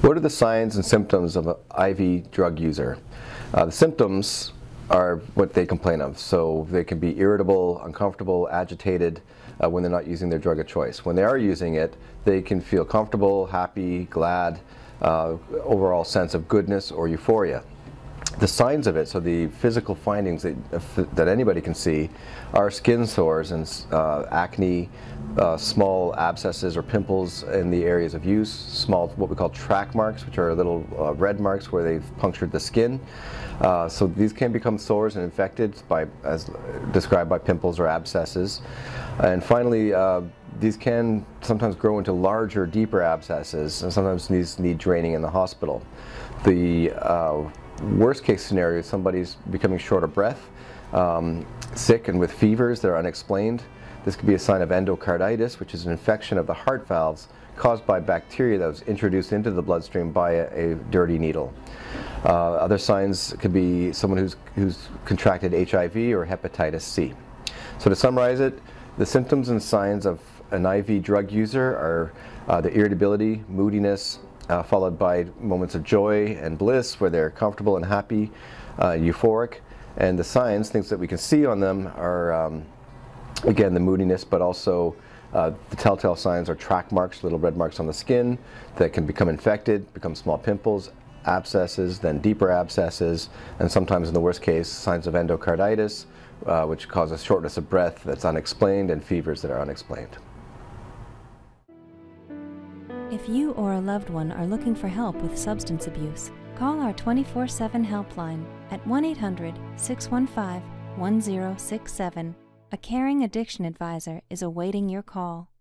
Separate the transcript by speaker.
Speaker 1: What are the signs and symptoms of an IV drug user? The symptoms are what they complain of. So they can be irritable, uncomfortable, agitated when they're not using their drug of choice. When they are using it, they can feel comfortable, happy, glad, overall sense of goodness or euphoria. The signs of it, so the physical findings that anybody can see, are skin sores and acne, small abscesses or pimples in the areas of use, small what we call track marks, which are little red marks where they've punctured the skin. So these can become sores and infected as described by pimples or abscesses. And finally, these can sometimes grow into larger, deeper abscesses, and sometimes these need draining in the hospital. The worst case scenario is somebody's becoming short of breath, sick and with fevers that are unexplained. This could be a sign of endocarditis, which is an infection of the heart valves caused by bacteria that was introduced into the bloodstream by a dirty needle. Other signs could be someone who's contracted HIV or hepatitis C. So to summarize it, the symptoms and signs of an IV drug user are the irritability, moodiness, followed by moments of joy and bliss where they're comfortable and happy, euphoric. And the signs, things that we can see on them are, again, the moodiness, but also the telltale signs are track marks, little red marks on the skin that can become infected, become small pimples, abscesses, then deeper abscesses, and sometimes in the worst case, signs of endocarditis, which causes shortness of breath that's unexplained and fevers that are unexplained.
Speaker 2: If you or a loved one are looking for help with substance abuse, call our 24/7 helpline at 1-800-615-1067. A caring addiction advisor is awaiting your call.